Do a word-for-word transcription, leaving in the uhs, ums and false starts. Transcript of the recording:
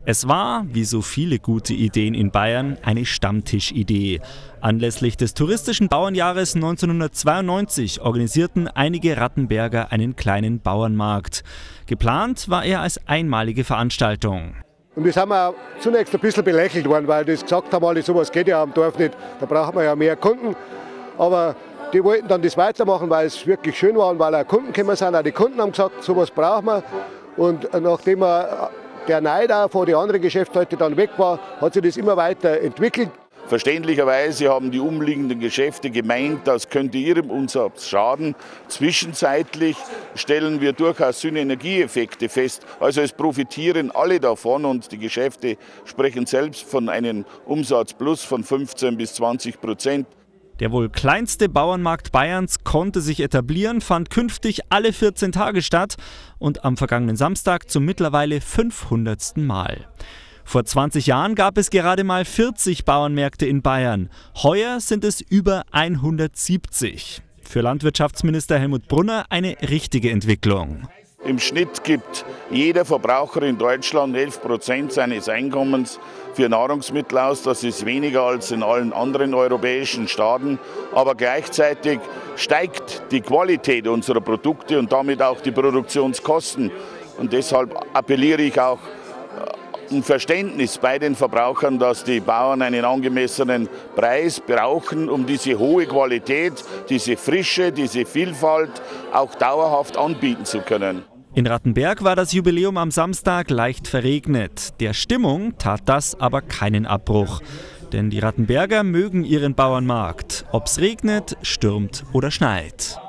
Es war, wie so viele gute Ideen in Bayern, eine Stammtischidee. Anlässlich des touristischen Bauernjahres neunzehnhundertzweiundneunzig organisierten einige Rattenberger einen kleinen Bauernmarkt. Geplant war er als einmalige Veranstaltung. Und das haben wir auch zunächst ein bisschen belächelt worden, weil das gesagt haben, alle, sowas geht ja am Dorf nicht, da braucht man ja mehr Kunden. Aber die wollten dann das weitermachen, weil es wirklich schön war und weil auch Kunden gekommen sind. Auch die Kunden haben gesagt, sowas brauchen wir. Und nachdem wir der Neid auch von den anderen Geschäftsleuten dann weg war, hat sich das immer weiter entwickelt. Verständlicherweise haben die umliegenden Geschäfte gemeint, das könnte ihrem Umsatz schaden. Zwischenzeitlich stellen wir durchaus Synergieeffekte fest. Also es profitieren alle davon und die Geschäfte sprechen selbst von einem Umsatzplus von fünfzehn bis zwanzig Prozent. Der wohl kleinste Bauernmarkt Bayerns konnte sich etablieren, fand künftig alle vierzehn Tage statt und am vergangenen Samstag zum mittlerweile fünfhundertsten Mal. Vor zwanzig Jahren gab es gerade mal vierzig Bauernmärkte in Bayern. Heuer sind es über hundertsiebzig. Für Landwirtschaftsminister Helmut Brunner eine richtige Entwicklung. Im Schnitt gibt jeder Verbraucher in Deutschland elf Prozent seines Einkommens für Nahrungsmittel aus. Das ist weniger als in allen anderen europäischen Staaten. Aber gleichzeitig steigt die Qualität unserer Produkte und damit auch die Produktionskosten. Und deshalb appelliere ich auch um Verständnis bei den Verbrauchern, dass die Bauern einen angemessenen Preis brauchen, um diese hohe Qualität, diese Frische, diese Vielfalt auch dauerhaft anbieten zu können. In Rattenberg war das Jubiläum am Samstag leicht verregnet. Der Stimmung tat das aber keinen Abbruch. Denn die Rattenberger mögen ihren Bauernmarkt, ob's regnet, stürmt oder schneit.